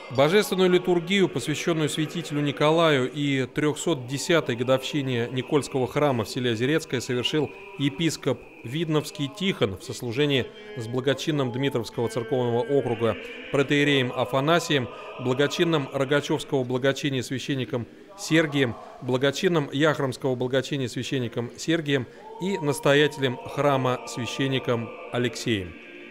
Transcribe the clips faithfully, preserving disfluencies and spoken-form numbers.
Божественную литургию, посвященную святителю Николаю и трёхсот десятой годовщине Никольского храма в селе Озерецкое, совершил епископ Видновский Тихон в сослужении с благочинным Дмитровского церковного округа протоиереем Афанасием, благочинным Рогачевского благочиния священником Сергием, благочинным Яхромского благочиния священником Сергием и настоятелем храма священником Алексеем.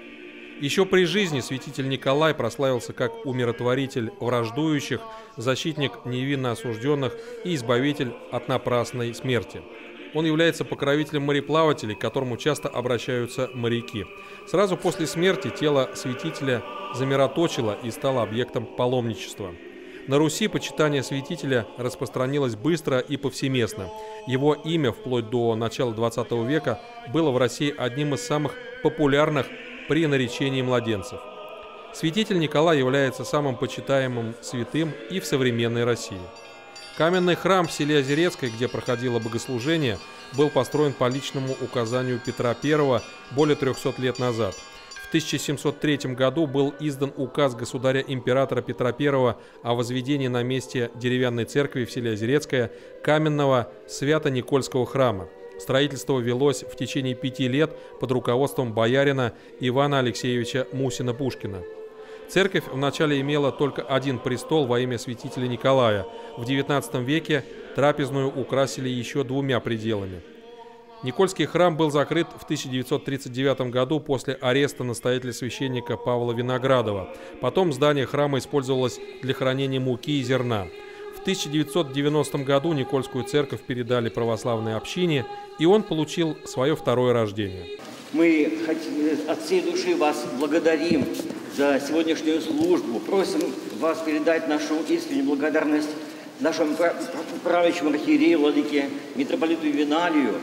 Еще при жизни святитель Николай прославился как умиротворитель враждующих, защитник невинно осужденных и избавитель от напрасной смерти. Он является покровителем мореплавателей, к которому часто обращаются моряки. Сразу после смерти тело святителя замироточило и стало объектом паломничества. На Руси почитание святителя распространилось быстро и повсеместно. Его имя вплоть до начала двадцатого века было в России одним из самых популярных при наречении младенцев. Святитель Николай является самым почитаемым святым и в современной России. Каменный храм в селе Озерецкое, где проходило богослужение, был построен по личному указанию Петра Первого более трёхсот лет назад. В тысяча семьсот третьем году был издан указ государя-императора Петра Первого о возведении на месте деревянной церкви в селе Озерецкое каменного Свято-Никольского храма. Строительство велось в течение пяти лет под руководством боярина Ивана Алексеевича Мусина-Пушкина. Церковь вначале имела только один престол во имя святителя Николая. В девятнадцатом веке трапезную украсили еще двумя пределами. Никольский храм был закрыт в тысяча девятьсот тридцать девятом году после ареста настоятеля-священника Павла Виноградова. Потом здание храма использовалось для хранения муки и зерна. В тысяча девятьсот девяностом году Никольскую церковь передали православной общине, и он получил свое второе рождение. Мы от всей души вас благодарим за сегодняшнюю службу. Просим вас передать нашу искреннюю благодарность нашему правящему архиерею, владыке митрополиту Виналию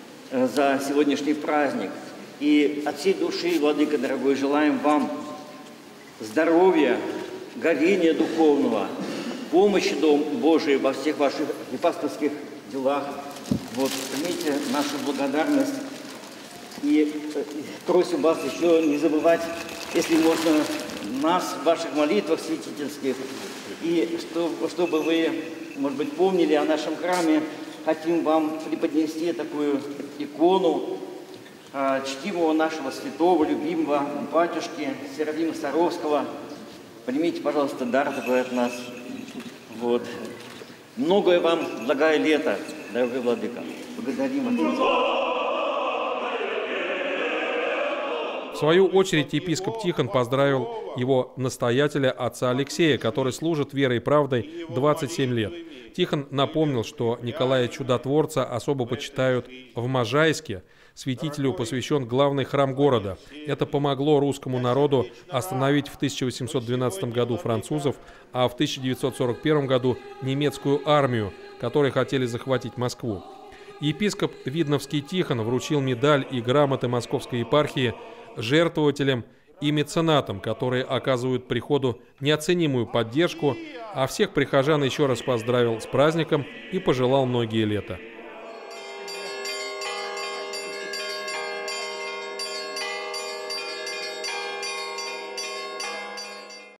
за сегодняшний праздник. И от всей души, владыка дорогой, желаем вам здоровья, горения духовного, помощи Божией во всех ваших епископских делах. Вот, примите нашу благодарность и просим вас еще не забывать, если можно, нас в ваших молитвах святительских. И чтобы, чтобы вы, может быть, помнили о нашем храме, хотим вам преподнести такую икону э, чтимого нашего святого, любимого батюшки Серафима Саровского. Примите, пожалуйста, дар такой от нас. Вот. Многое вам благое лето, дорогой владыка. Благодарим Отец. В свою очередь епископ Тихон поздравил его настоятеля отца Алексея, который служит верой и правдой двадцать семь лет. Тихон напомнил, что Николая Чудотворца особо почитают в Можайске. Святителю посвящен главный храм города. Это помогло русскому народу остановить в тысяча восемьсот двенадцатом году французов, а в тысяча девятьсот сорок первом году немецкую армию, которые хотели захватить Москву. Епископ Видновский Тихон вручил медаль и грамоты Московской епархии жертвователям и меценатам, которые оказывают приходу неоценимую поддержку, а всех прихожан еще раз поздравил с праздником и пожелал многие лета.